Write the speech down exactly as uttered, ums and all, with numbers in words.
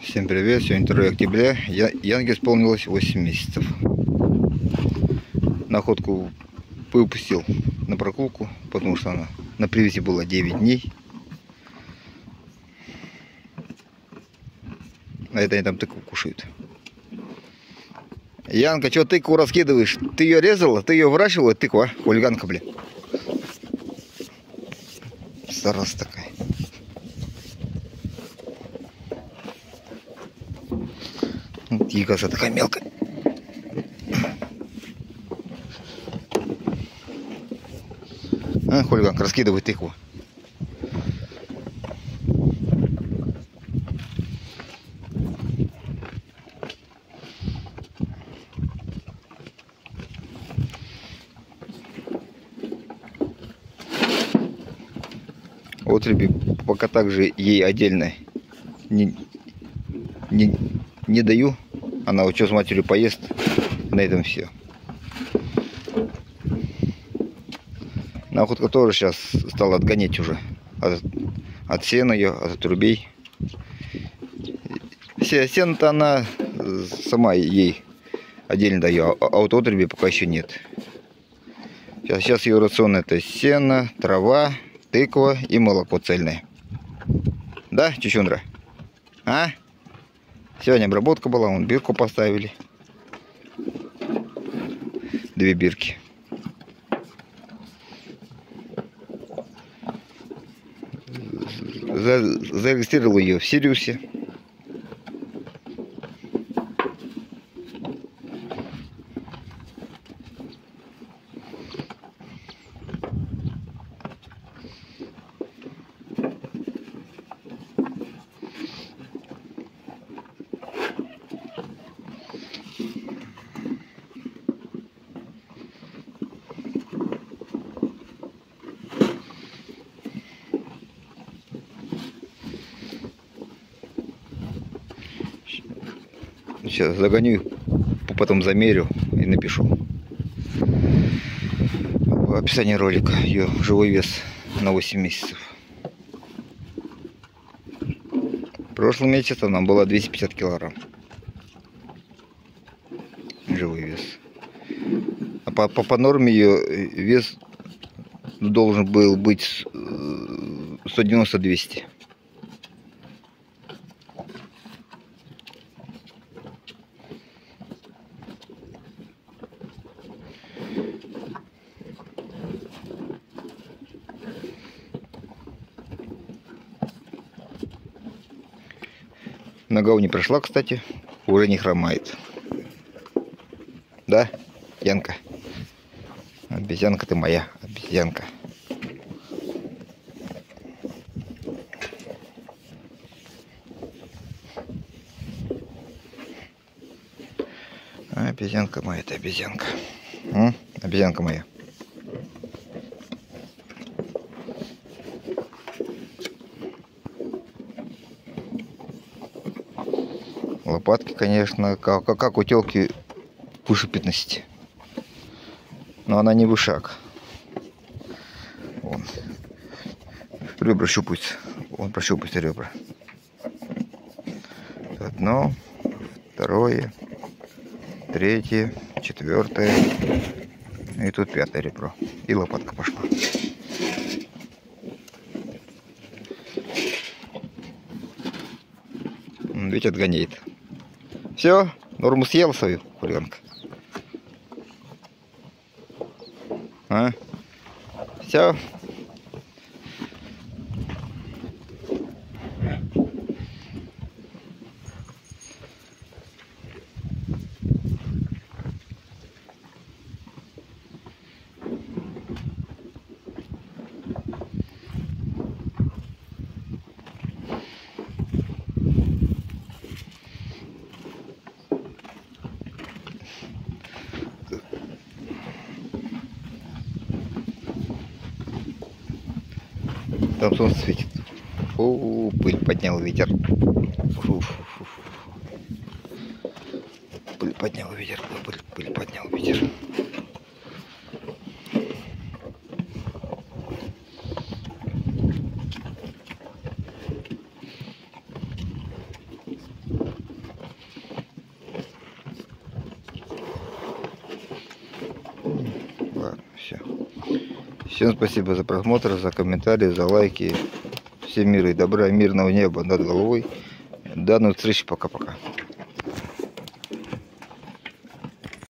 Всем привет! Сегодня второе октября. Я, Янке исполнилось восемь месяцев. Находку выпустил на прогулку, потому что она на привязи была девять дней. А это они там тыкву кушают. Янка, что тыкву раскидываешь? Ты ее резала? Ты ее выращивала? Тыква, хулиганка, блин. Старость такая. Тикаса такая мелкая. А, хулиганка, раскидывай тыкву. Отруби пока также ей отдельно не, не, не даю. Она вот что с матерью поест, на этом все. Находка тоже сейчас стала отгонять уже от, от сена ее, от отрубей. Сено-то она сама ей отдельно даю, а вот отруби пока еще нет. Сейчас, сейчас ее рацион это сено, трава, тыква и молоко цельное. Да, чучундра? А? Сегодня обработка была, вон бирку поставили. Две бирки. Зарегистрировал ее в Сириусе. Сейчас загоню, потом замерю и напишу в описании ролика ее живой вес на восемь месяцев. Прошлый месяц она была двести пятьдесят килограмм. Живой вес. А по, по, по норме ее вес должен был быть сто девяносто — двести. Нога не прошла, кстати, уже не хромает. Да, Янка? Обезьянка ты моя, обезьянка. Обезьянка моя, это обезьянка. М? Обезьянка моя. Лопатки, конечно, как, как у телки выше пятнадцати. Но она не вышак. Вон. Ребра щупаются. Вон прощупаются ребра. Одно, второе, третье, четвертое. И тут пятое ребро. И лопатка пошла. Ведь отгоняет. Все, норму съел свою, хулиганка. А? Все. Там солнце светит. Фу, пыль поднял ветер. Фу, фу, фу, фу. Пыль поднял ветер. Пыль, пыль поднял ветер. Все. Всем спасибо за просмотр, за комментарии, за лайки. Всем мира и добра, мирного неба над головой. До новых встреч, пока-пока.